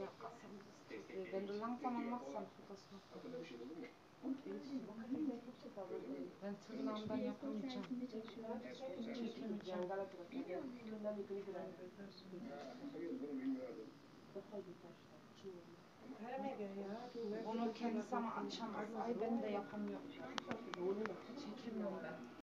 Wenn du langsam machst, dann tut das noch. Ben tırnağımdan yapamayacağım. Çekemeyeceğim. Onu kendisi ama açamaz. Ay ben de yapamıyorum. Çekemiyorum ben.